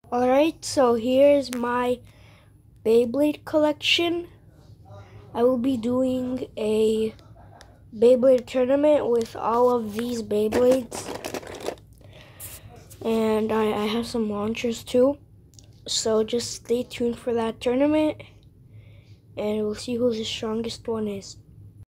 Alright, so here's my Beyblade collection. I will be doing a Beyblade tournament with all of these Beyblades. And I have some launchers too. So just stay tuned for that tournament. And we'll see who the strongest one is.